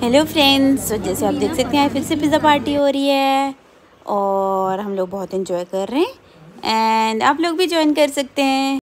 Hello friends, तो जैसे आप देख सकते हैं फिर से पिज़्ज़ा पार्टी हो रही है और हम लोग बहुत एंजॉय कर रहे हैं एंड आप लोग भी ज्वाइन कर सकते हैं।